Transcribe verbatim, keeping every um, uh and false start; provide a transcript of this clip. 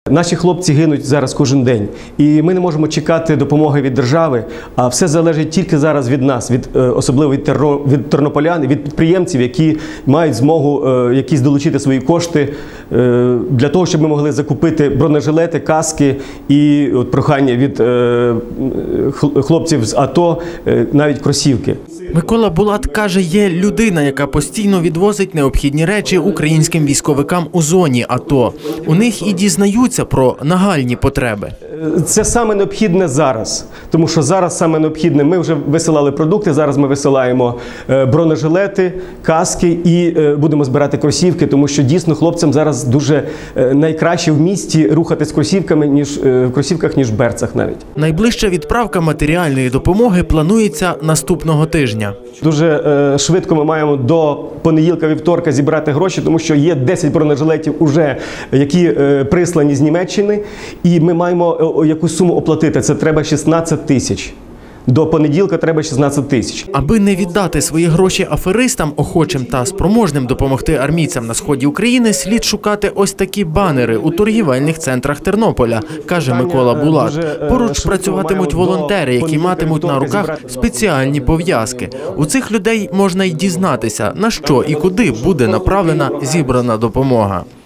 Наші хлопці гинуть зараз кожен день, і ми не можемо чекати допомоги від держави, а все залежить тільки зараз від нас, від, особливо від, терно, від тернополян, від підприємців, які мають змогу е, якісь долучити свої кошти е, для того, щоб ми могли закупити бронежилети, каски і от, прохання від е, хлопців з АТО, е, навіть кросівки. Микола Булат каже, є людина, яка постійно відвозить необхідні речі українським військовикам у зоні АТО. У них і дізнаються про нагальні потреби. Це саме необхідне зараз, тому що зараз саме необхідне. Ми вже висилали продукти, зараз ми висилаємо бронежилети, каски і будемо збирати кросівки, тому що дійсно хлопцям зараз дуже найкраще в місті рухатись кросівками, ніж в кросівках, ніж в берцах навіть. Найближча відправка матеріальної допомоги планується наступного тижня. Дуже швидко ми маємо до понеділка-вівторка зібрати гроші, тому що є десять бронежилетів, уже, які прислані з Німеччини, і ми маємо якусь суму оплатити. Це треба шістнадцять тисяч. До понеділка треба шістнадцять тисяч. Аби не віддати свої гроші аферистам, охочим та спроможним допомогти армійцям на сході України, слід шукати ось такі банери у торгівельних центрах Тернополя, каже Микола Булат. Поруч працюватимуть волонтери, які матимуть на руках спеціальні пов'язки. У цих людей можна й дізнатися, на що і куди буде направлена зібрана допомога.